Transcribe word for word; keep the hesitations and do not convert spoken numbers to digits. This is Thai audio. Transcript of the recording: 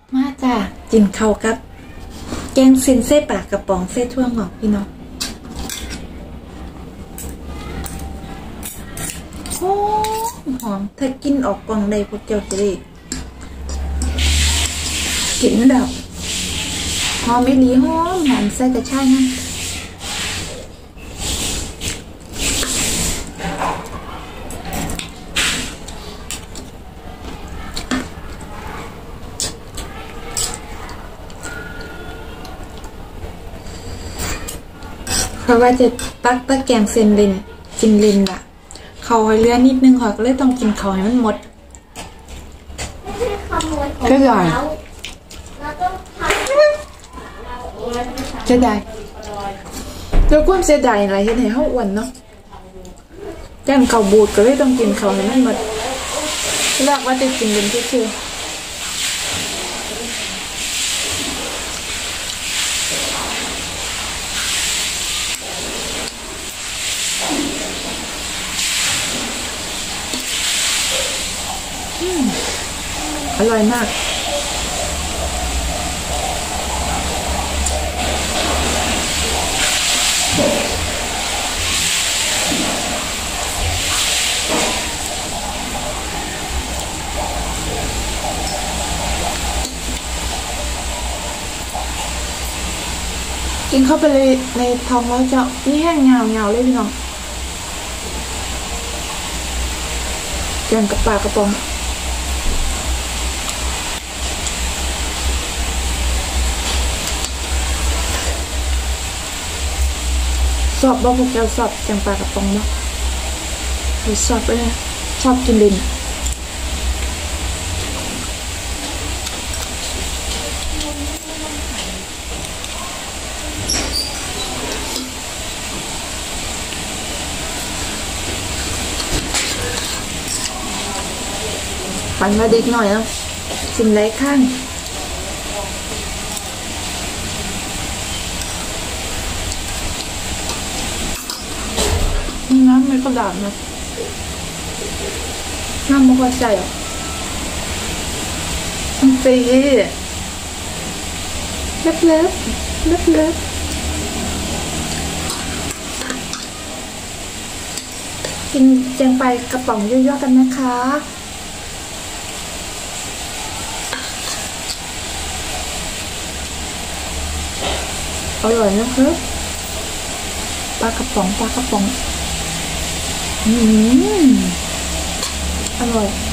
มาจ้ากินข้าวกับแกงเส้นเส้ปลากระป๋องเส้ทั่วงอกพี่น้องหอมหอมถ้ากินออกกล่องได้พวกเจ้าจะได้กินแบบหอมไม่ลีหอมหอมใส่กระชายนะเพราะว่าจะตักตะแกงเส้นเลนกินเลนละเขาให้เลือนิดนึงค่ะก็เลยต้องกินเขาให้มันหมดก็ใหญ่จะได้แล้วความเสียดายอะไรเห็นให้เขาอ้วนเนาะแกงเขาบูดก็เลยต้องกินเขาให้มันหมดเลือกว่าจะกินเลนเชื่ออร่อยมากกินเข้าไปเลยในท้องแล้วจะนี่แห้งเงาเงาเลยพี่น้องแกงกับปลากระป๋องชอบบ้าพวกเจ้าชอบแกงปลากระป๋องบ้างคือชอบเลยชอบกินลินฝันมาเด็กหน่อยเนาะกินไรข้างน้ำไม่กระดาษนะน้ำไม่พอใจอ่ะมันฟรีเล็บเล็บเล็บเล็บกินแกงไปกระป๋องย่อยๆกันนะคะอร่อยนะครับปลากระป๋องปลากระป๋องอืมอร่อย